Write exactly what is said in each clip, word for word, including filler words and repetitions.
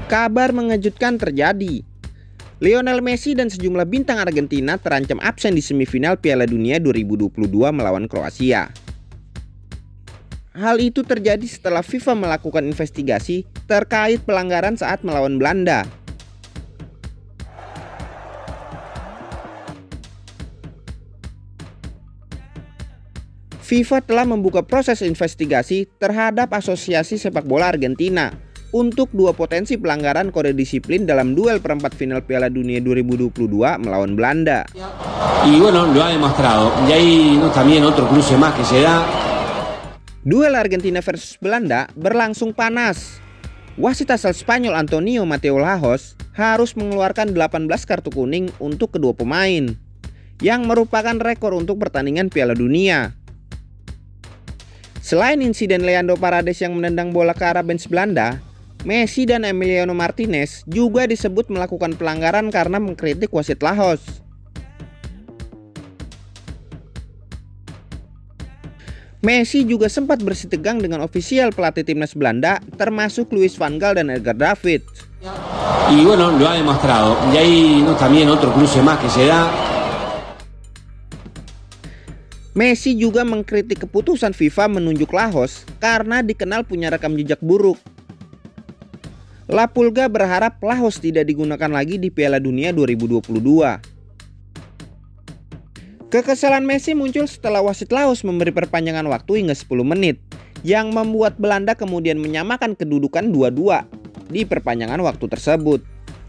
Kabar mengejutkan terjadi. Lionel Messi dan sejumlah bintang Argentina terancam absen di semifinal Piala Dunia dua ribu dua puluh dua melawan Kroasia. Hal itu terjadi setelah FIFA melakukan investigasi terkait pelanggaran saat melawan Belanda. FIFA telah membuka proses investigasi terhadap Asosiasi Sepak Bola Argentina untuk dua potensi pelanggaran kode disiplin dalam duel perempat final Piala Dunia dua ribu dua puluh dua melawan Belanda. Y bueno, lo ha demostrado. Y hay también otro cruce más que se da. Duel Argentina versus Belanda berlangsung panas. Wasit asal Spanyol Antonio Mateo Lajos harus mengeluarkan delapan belas kartu kuning untuk kedua pemain, yang merupakan rekor untuk pertandingan Piala Dunia. Selain insiden Leandro Paredes yang menendang bola ke arah bench Belanda, Messi dan Emiliano Martinez juga disebut melakukan pelanggaran karena mengkritik wasit Lajos. Messi juga sempat bersitegang dengan ofisial pelatih timnas Belanda termasuk Louis van Gaal dan Edgar David. Y bueno, lo ha demostrado. Y hay también otro cruce más que se da. Messi juga mengkritik keputusan FIFA menunjuk Lajos karena dikenal punya rekam jejak buruk. La Pulga berharap Lajos tidak digunakan lagi di Piala Dunia dua ribu dua puluh dua. Kekesalan Messi muncul setelah wasit Lajos memberi perpanjangan waktu hingga sepuluh menit, yang membuat Belanda kemudian menyamakan kedudukan dua dua di perpanjangan waktu tersebut.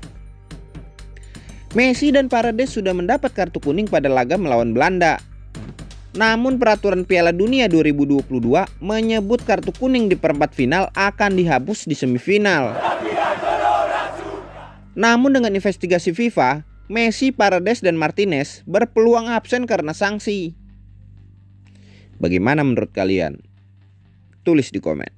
Messi dan Paredes sudah mendapat kartu kuning pada laga melawan Belanda. Namun peraturan Piala Dunia dua ribu dua puluh dua menyebut kartu kuning di perempat final akan dihapus di semifinal. Namun dengan investigasi FIFA, Messi, Paredes, dan Martinez berpeluang absen karena sanksi. Bagaimana menurut kalian? Tulis di komen.